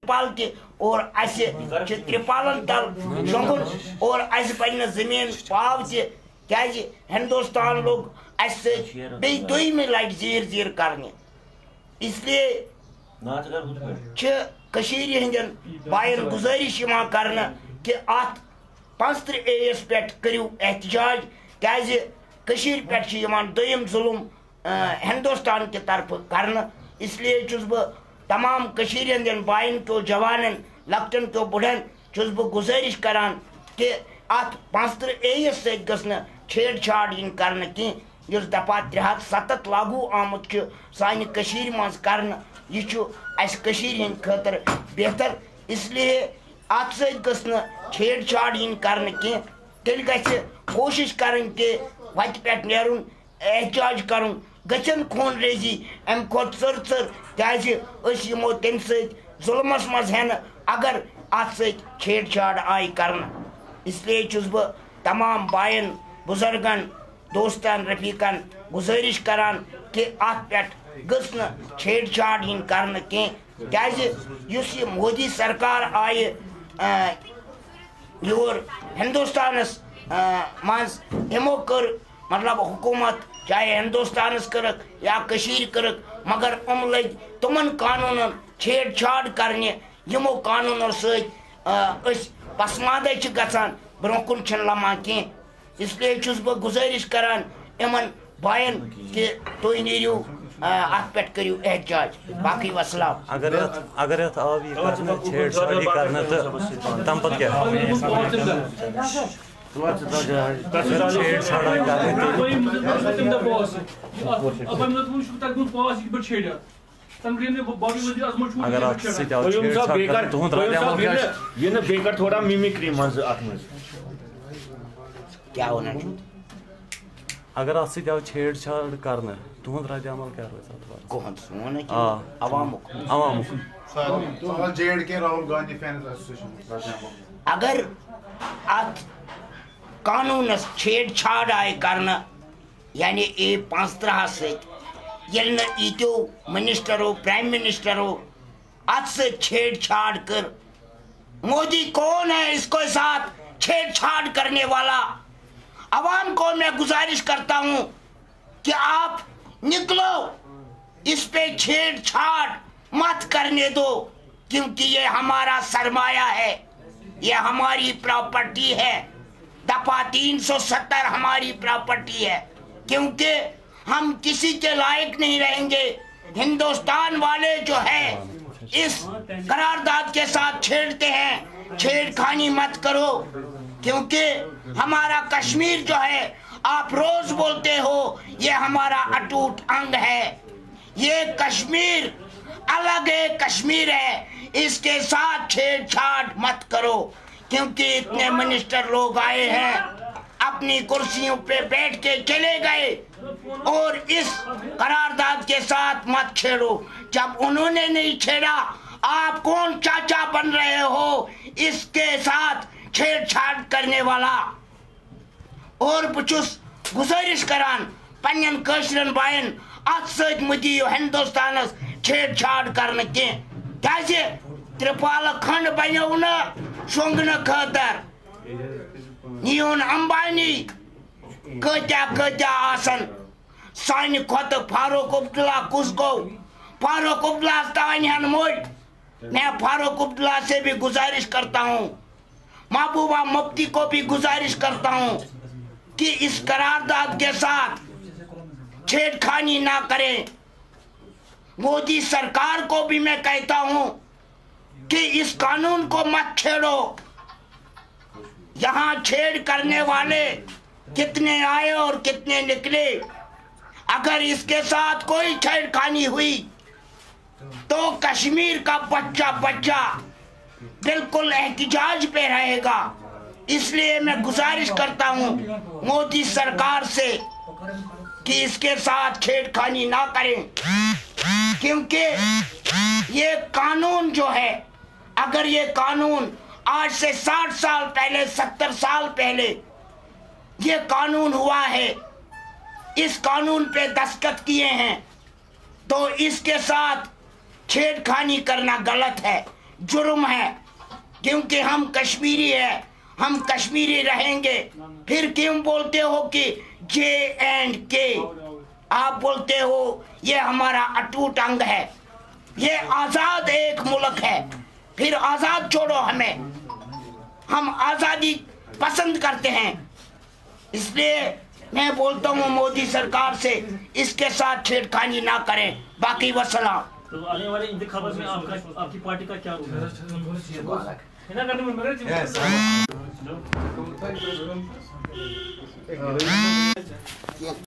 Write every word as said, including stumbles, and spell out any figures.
پال کے اور ایسے ترپالن تل شونگن اور ایسے پنہ زمین پاو تہ کیازِ ہندوستان لوگ ایسے بی دوئی میں لائٹ زیر زیر کرنے اس لیے چھ کشیر ہندین بائن گزارش یوان کرنا کہ ات پانژترہ اے یس پیٹھ کریو احتجاج کیازِ کشیر پیٹھ چھ یوان دویم ظلم ہندوستان کے طرف کرنا اس لیے چھس بہ تمام کشیر ہندین بائن کو جوانن لکٹن کو بڑھن چھس بہ گزارش کران کہ ات پانژترہ اے یس سۭتۍ گژھِ نہٕ چھیڑ چھاڑ ین کرنا کی یس دپا ترے ہتھ ستتھ لاگو آمت چھ سانہ کشیر مز کرنا یہ چھ اس کشیر ہند خاطر بہتر اس لیے ات سۭتۍ گژھِ نہٕ چھیڑ چھاڑ ین کرنا کی تیل گژھِ کوشش کرن کہ وتہِ پٮ۪ٹھ نیرُن احتجاج کرُن گژھن خون ریزی ام کھۄتہٕ ژٔر ژٔر کیازِ أسۍ یِمو تمہِ سۭتۍ ظلمس منٛز ہٮ۪نہٕ اگر اتھ سۭتۍ چھیڑ چھاڑ آیہِ کرنہٕ اس لیے چھُس بہٕ تمام بائن بزرگن دوستن رفیقن گزارش کران کہ ات پٮ۪ٹھ گٔژھ نہٕ چھیڑ چھاڑ ین کرنہٕ کینٛہہ کیازِ یُس یہِ مودی سرکار آیہِ یور ہندوستانس مز یمو کٔر مطلب حکومت چاہے ہندوستانس کرک یا کشیر کرک مگر ام لگ تمن قانونن چھیڑ چھاڑ کرنے یمو قانونو سۭتۍ أسۍ پسماندے چھ گژھان برونٛہہ کُن چھنہٕ لمان کینٛہہ اس لیے چھُس بہٕ گزارش کران یمن بائن کہ تُہۍ نیرِو ات پٮ۪ٹھ کٔرِو احتجاج باقی وسلام اگر یتھ اگر یتھ آو یہِ کرنہٕ چھیڑ چھاڑی کرنہٕ تہٕ تمہِ پتہٕ کیٛاہ چھیڑ چھاڑ اگر اتھ سۭتۍ آو چھیڑ چھاڑ کرنہٕ تُہُنٛد رد عمل کیٛاہ چھُ یہ نہ بیٚیہِ کر تھوڑا مِمِکری منٛز اتھ منٛز کیا ہونا چھُ اگر اتھ سۭتۍ آو چھیڑ چھاڑ کرنہٕ تُہُنٛد رد عمل کیٛاہ روزِ اتھ بارس کہن سون آ عوامُک عوامُک جے اینڈ کے راہل گاندھی فینز ایسوسیشن اگر ات قانونس چھیڑ چھاڑ آئی کرنا یعنی اے پانژترہ سۭتۍ ییٚلہِ نہٕ ییٖتیو منسٹرو پرائم منسٹرو ات سۭتۍ چھیڑ چھاڑ کر مودی کون ہے اس کو ساتھ چھیڑ چھاڑ کرنے والا عوام کو میں گزارش کرتا ہوں کہ آپ نکلو اس پہ چھیڑ چھاڑ مت کرنے دو کیونکہ یہ ہمارا سرمایہ ہے یہ ہماری پراپرٹی ہے دفعہ تین سو ستر ہماری پراپرٹی ہے کیونکہ ہم کسی کے لائق نہیں رہیں گے ہندوستان والے جو ہے اس قرارداد کے ساتھ چھیڑتے ہیں چھیڑ خانی مت کرو کیونکہ ہمارا کشمیر جو ہے آپ روز بولتے ہو یہ ہمارا اٹوٹ انگ ہے یہ کشمیر الگ ہے کشمیر ہے اس کے ساتھ چھیڑ چھاڑ مت کرو کیونکہ اتنے منسٹر لوگ آئے ہیں اپنی کرسیوں پہ بیٹھ کے چلے گئے اور اس قرارداد کے ساتھ مت چھیڑو جب انہوں نے نہیں چھیڑا آپ کون چاچا بن رہے ہو اس کے ساتھ چھیڑ چھاڑ کرنے والا اور بچس گزارش کران پنن کشرن بائن ات سۭتۍ مہ دِیِو ہندوستانس چھیڑ چھاڑ کرنے کی کیازِ ترپال کھنڈ بنیو نہٕ شونگنہٕ خٲطر نیون امبانی کتیا کتیا آسن سانہ کھۄتہٕ فاروق عبداللہ کس گو فاروق عبداللہ تانۍ ہن مٹ میں فاروق عبداللہ سے بھی گزارش کرتا ہوں محبوبہ مفتی کو بھی گزارش کرتا ہوں کہ اس قرارداد کے ساتھ چھیڑ خانی نہ کریں مودی سرکار کو بھی میں کہتا ہوں کہ اس قانون کو مت چھیڑو یہاں چھیڑ کرنے والے کتنے آئے اور کتنے نکلے اگر اس کے ساتھ کوئی چھیڑ خانی ہوئی تو کشمیر کا بچہ بچہ بالکل احتجاج پہ رہے گا اس لیے میں گزارش کرتا ہوں مودی سرکار سے کہ اس کے ساتھ چھیڑ خانی نہ کریں کیونکہ یہ قانون جو ہے اگر یہ قانون آج سے ساٹھ سال پہلے ستر سال پہلے یہ قانون ہوا ہے اس قانون پہ دستخط کیے ہیں تو اس کے ساتھ چھیڑ خانی کرنا غلط ہے जुर्म है, क्योंकि हम कश्मीरी है, हम कश्मीरी रहेंगे। फिर क्यों बोलते हो कि जे एंड के? आप बोलते हो ये हमारा अटूट अंग है, ये आज़ाद एक मुल्क है। फिर आज़ाद छोड़ो हमें, हम आज़ादी पसंद करते हैं। इसलिए मैं बोलता हूँ मोदी सरकार से इसके साथ छेड़खानी ना करें। बाकी वसलाम। तो आने वाले इंतखाबात में आपका आपकी पार्टी का क्या रोल है?